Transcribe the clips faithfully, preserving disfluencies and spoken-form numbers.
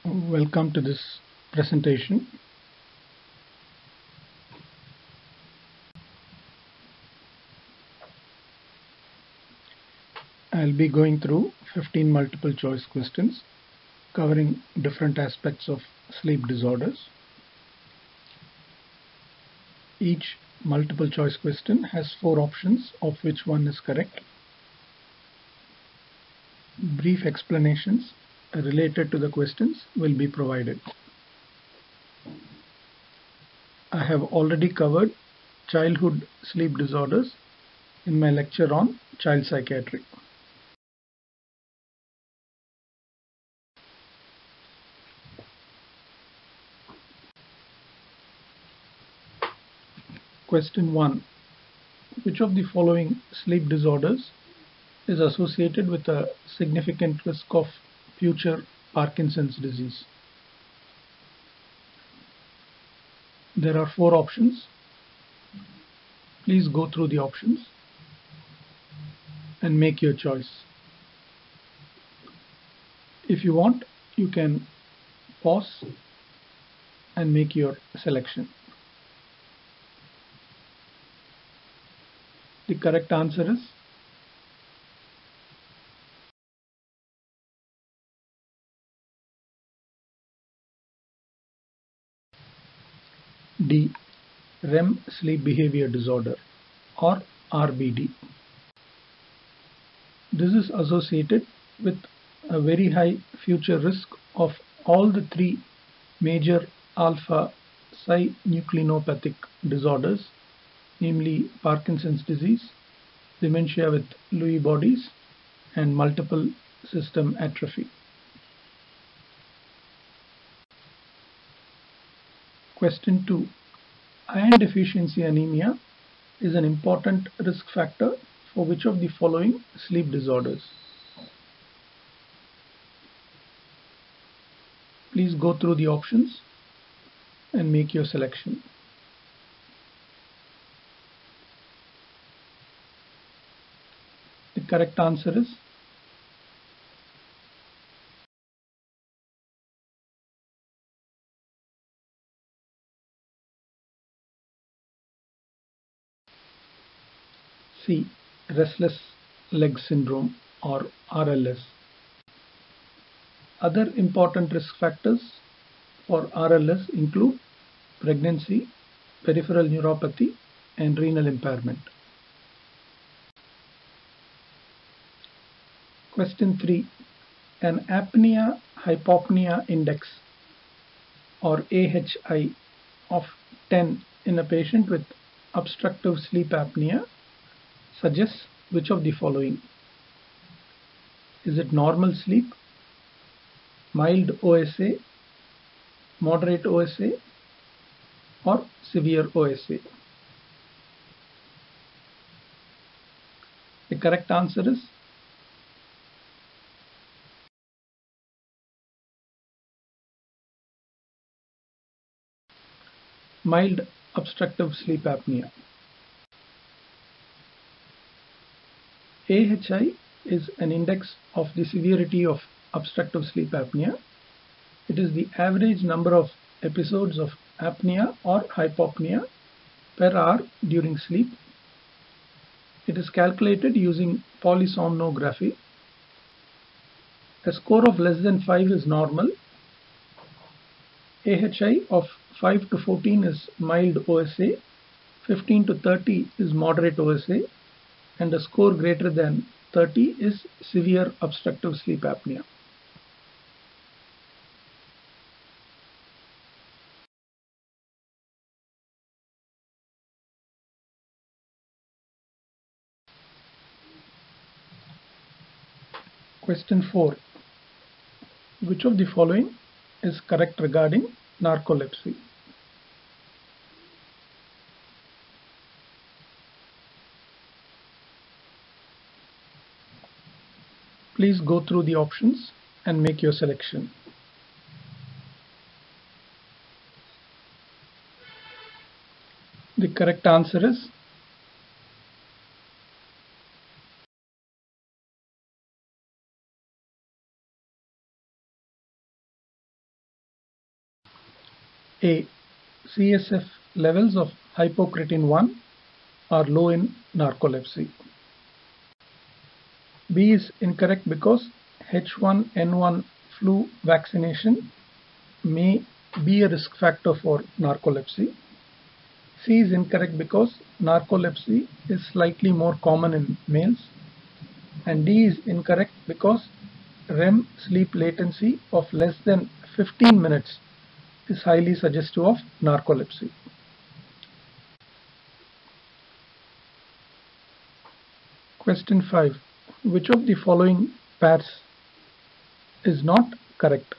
Welcome to this presentation. I'll be going through fifteen multiple choice questions covering different aspects of sleep disorders. Each multiple choice question has four options, of which one is correct. Brief explanations related to the questions will be provided. I have already covered childhood sleep disorders in my lecture on child psychiatry. Question one. Which of the following sleep disorders is associated with a significant risk of future Parkinson's disease? There are four options. Please go through the options and make your choice. If you want, you can pause and make your selection. The correct answer is D. R E M sleep behavior disorder, or R B D. This is associated with a very high future risk of all the three major alpha synucleinopathic disorders, namely Parkinson's disease, dementia with Lewy bodies, and multiple system atrophy. Question two. Iron deficiency anemia is an important risk factor for which of the following sleep disorders? Please go through the options and make your selection. The correct answer is C. Restless leg syndrome, or R L S. Other important risk factors for R L S include pregnancy, peripheral neuropathy, and renal impairment. Question three. An apnea-hypopnea index, or A H I, of ten in a patient with obstructive sleep apnea suggests which of the following? Is it normal sleep, mild O S A, moderate O S A, or severe O S A? The correct answer is mild obstructive sleep apnea. A H I is an index of the severity of obstructive sleep apnea. It is the average number of episodes of apnea or hypopnea per hour during sleep. It is calculated using polysomnography. A score of less than five is normal. A H I of five to fourteen is mild O S A, fifteen to thirty is moderate O S A, and a score greater than thirty is severe obstructive sleep apnea. Question four. Which of the following is correct regarding narcolepsy? Please go through the options and make your selection. The correct answer is A. C S F levels of hypocretin one are low in narcolepsy. B is incorrect because H one N one flu vaccination may be a risk factor for narcolepsy. C is incorrect because narcolepsy is slightly more common in males. And D is incorrect because R E M sleep latency of less than fifteen minutes is highly suggestive of narcolepsy. Question five. Which of the following pairs is not correct?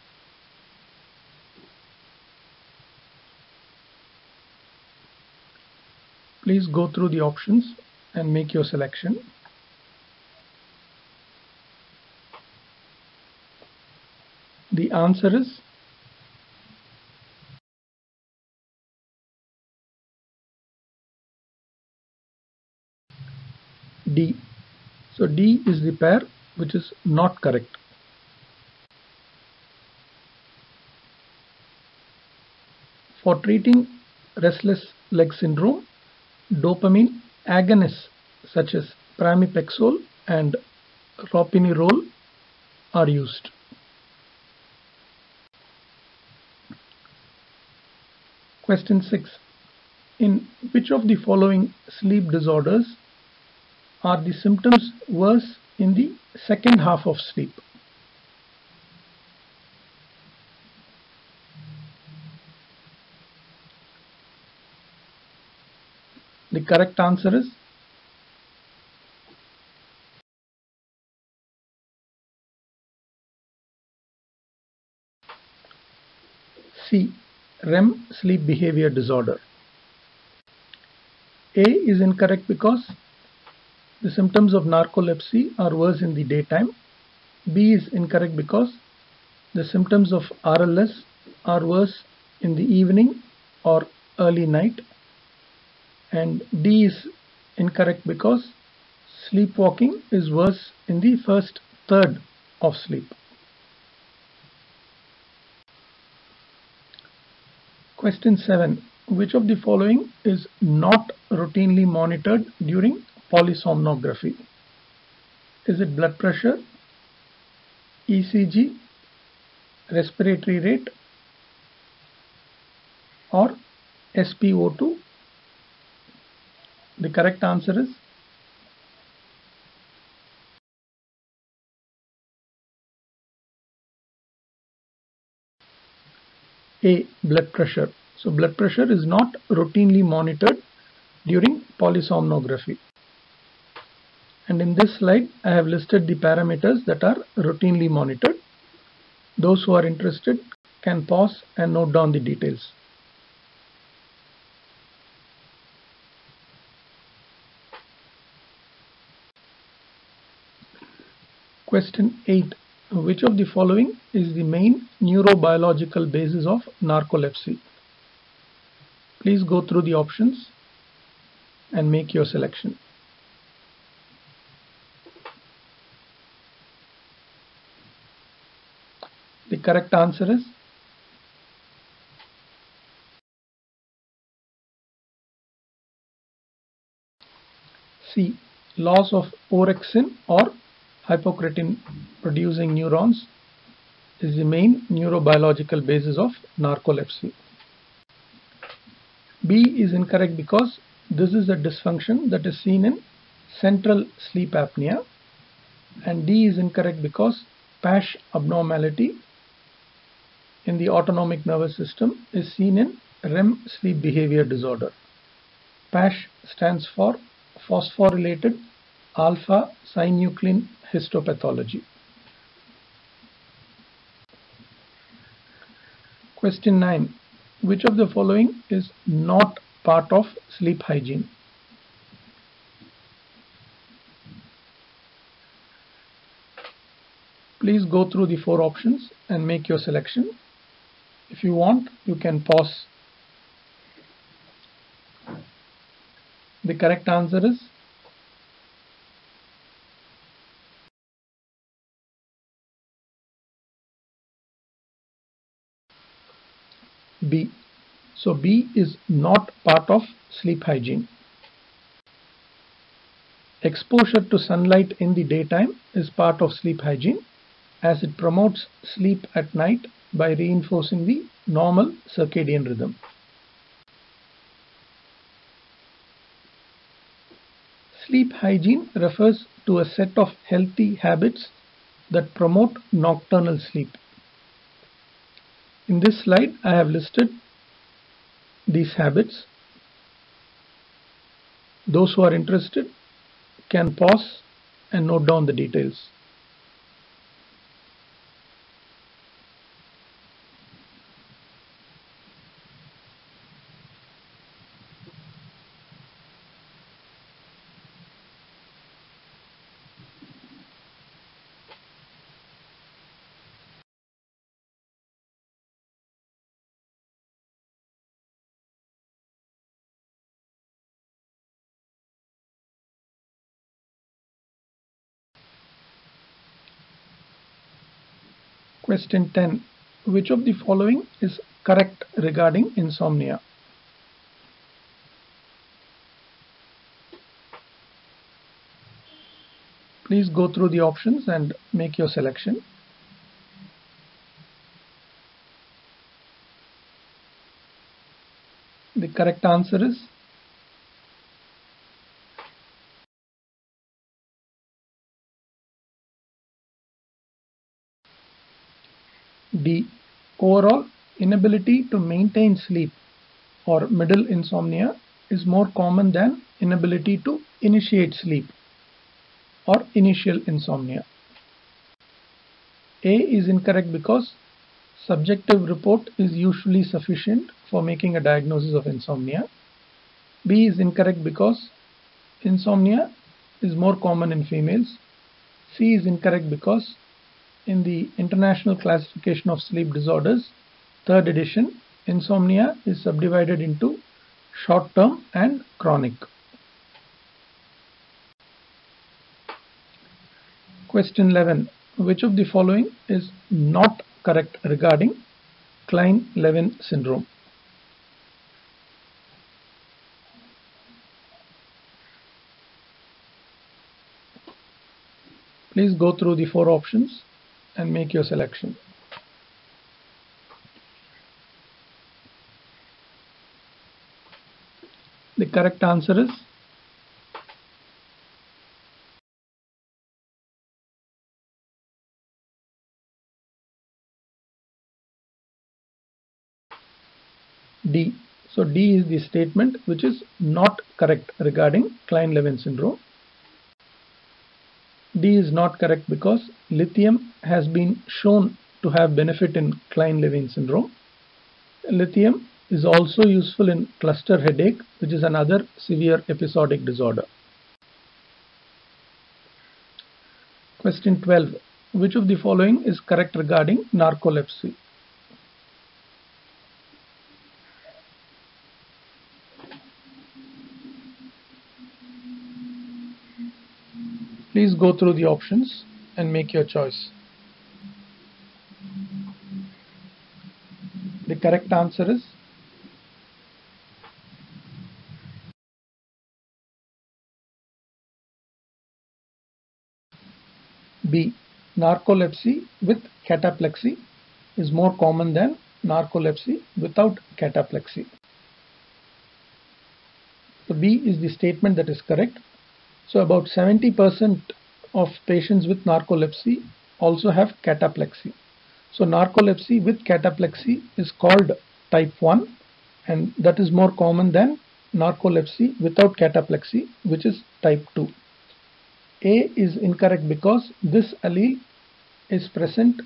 Please go through the options and make your selection. The answer is D. So D is the pair which is not correct. For treating restless leg syndrome, dopamine agonists such as pramipexole and ropinirole are used. Question six. In which of the following sleep disorders are the symptoms worse in the second half of sleep? The correct answer is C. R E M sleep behavior disorder. A is incorrect because the symptoms of narcolepsy are worse in the daytime. B is incorrect because the symptoms of R L S are worse in the evening or early night. And D is incorrect because sleepwalking is worse in the first third of sleep. Question seven. Which of the following is not routinely monitored during polysomnography? Is it blood pressure, E C G, respiratory rate, or S p O two? The correct answer is A. Blood pressure. So blood pressure is not routinely monitored during polysomnography. And in this slide, I have listed the parameters that are routinely monitored. Those who are interested can pause and note down the details. Question eight. Which of the following is the main neurobiological basis of narcolepsy? Please go through the options and make your selection. The correct answer is C. Loss of orexin or hypocretin producing neurons is the main neurobiological basis of narcolepsy. B is incorrect because this is a dysfunction that is seen in central sleep apnea, and D is incorrect because PASH abnormality in the autonomic nervous system is seen in R E M sleep behavior disorder. PASH stands for phosphorylated alpha synuclein histopathology. Question nine. Which of the following is not part of sleep hygiene? Please go through the four options and make your selection. If you want, you can pause. The correct answer is B. So B is not part of sleep hygiene. Exposure to sunlight in the daytime is part of sleep hygiene, as it promotes sleep at night by reinforcing the normal circadian rhythm. Sleep hygiene refers to a set of healthy habits that promote nocturnal sleep. In this slide, I have listed these habits. Those who are interested can pause and note down the details. Question ten. Which of the following is correct regarding insomnia? Please go through the options and make your selection. The correct answer is D. Overall inability to maintain sleep or middle insomnia is more common than inability to initiate sleep or initial insomnia. A is incorrect because subjective report is usually sufficient for making a diagnosis of insomnia. B is incorrect because insomnia is more common in females. C is incorrect because in the International Classification of Sleep Disorders, third edition, insomnia is subdivided into short-term and chronic. Question eleven. Which of the following is not correct regarding Klein-Levin syndrome? Please go through the four options and make your selection. The correct answer is D. So D is the statement which is not correct regarding Klein-Levin syndrome. D is not correct because lithium has been shown to have benefit in Klein-Levin syndrome. Lithium is also useful in cluster headache, which is another severe episodic disorder. Question twelve. Which of the following is correct regarding narcolepsy? Please go through the options and make your choice. The correct answer is B. Narcolepsy with cataplexy is more common than narcolepsy without cataplexy. So B is the statement that is correct. So about seventy percent of patients with narcolepsy also have cataplexy. So narcolepsy with cataplexy is called type one, and that is more common than narcolepsy without cataplexy, which is type two. A is incorrect because this allele is present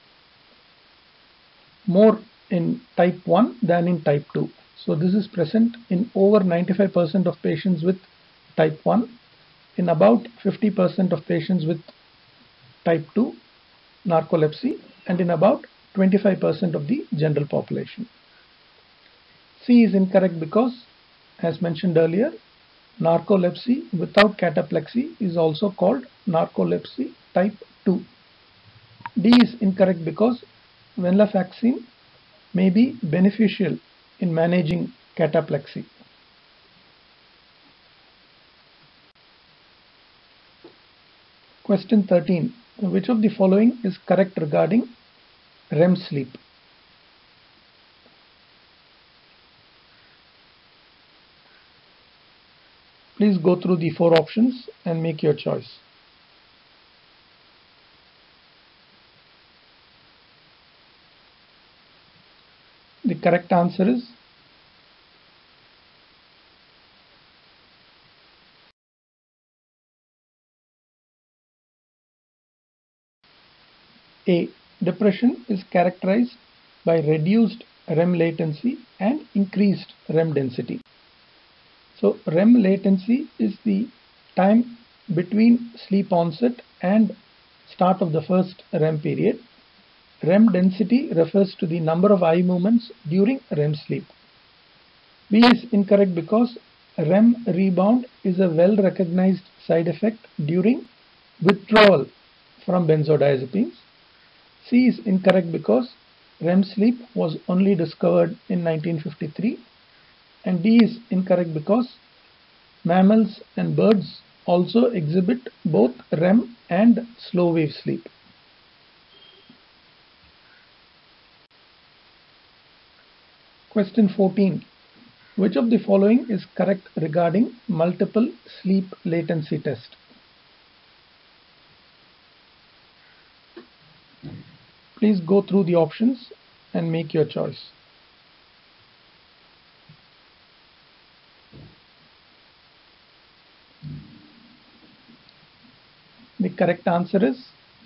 more in type one than in type two. So this is present in over ninety-five percent of patients with type one, in about fifty percent of patients with type two narcolepsy, and in about twenty-five percent of the general population. C is incorrect because, as mentioned earlier, narcolepsy without cataplexy is also called narcolepsy type two. D is incorrect because venlafaxine may be beneficial in managing cataplexy? Question thirteen. Which of the following is correct regarding R E M sleep? Please go through the four options and make your choice. The correct answer is A. Depression is characterized by reduced R E M latency and increased R E M density. So R E M latency is the time between sleep onset and start of the first R E M period. R E M density refers to the number of eye movements during R E M sleep. B is incorrect because R E M rebound is a well recognized side effect during withdrawal from benzodiazepines. C is incorrect because R E M sleep was only discovered in nineteen fifty-three, and D is incorrect because mammals and birds also exhibit both R E M and slow wave sleep. Question fourteen. Which of the following is correct regarding multiple sleep latency test? Please go through the options and make your choice. The correct answer is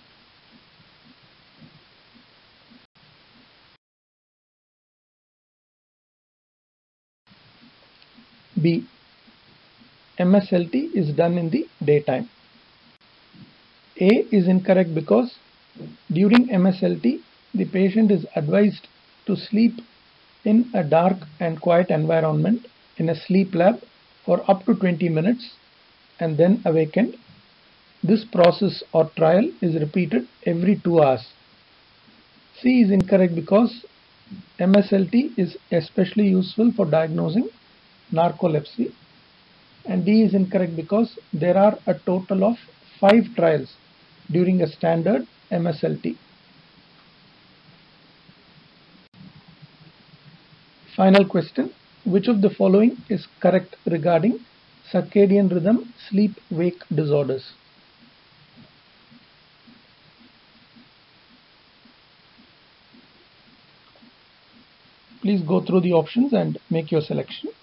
B. M S L T is done in the daytime. A is incorrect because during M S L T, the patient is advised to sleep in a dark and quiet environment in a sleep lab for up to twenty minutes and then awakened. This process or trial is repeated every two hours. C is incorrect because M S L T is especially useful for diagnosing narcolepsy, and D is incorrect because there are a total of five trials during a standard M S L T. Final question. Which of the following is correct regarding circadian rhythm sleep-wake disorders? Please go through the options and make your selection.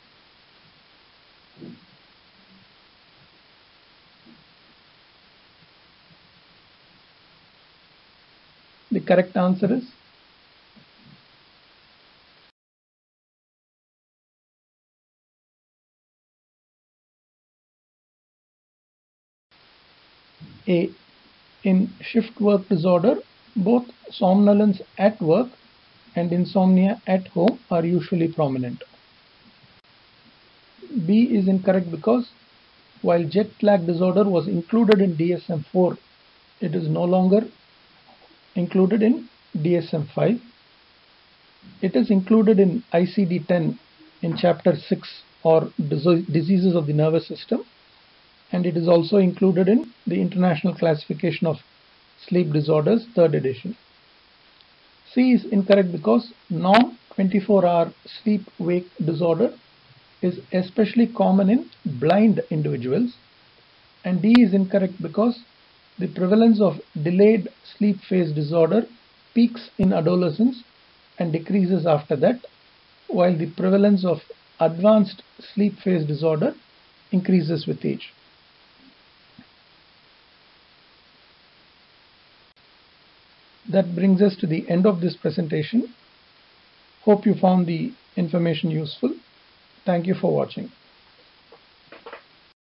The correct answer is A. In shift work disorder, both somnolence at work and insomnia at home are usually prominent. B is incorrect because while jet lag disorder was included in D S M four, it is no longer included in D S M five. It is included in I C D ten in chapter six, or diseases of the nervous system, and it is also included in the International Classification of Sleep Disorders, third edition. C is incorrect because non twenty-four hour sleep-wake disorder is especially common in blind individuals, and D is incorrect because the prevalence of delayed sleep phase disorder peaks in adolescence and decreases after that, while the prevalence of advanced sleep phase disorder increases with age. That brings us to the end of this presentation. Hope you found the information useful. Thank you for watching.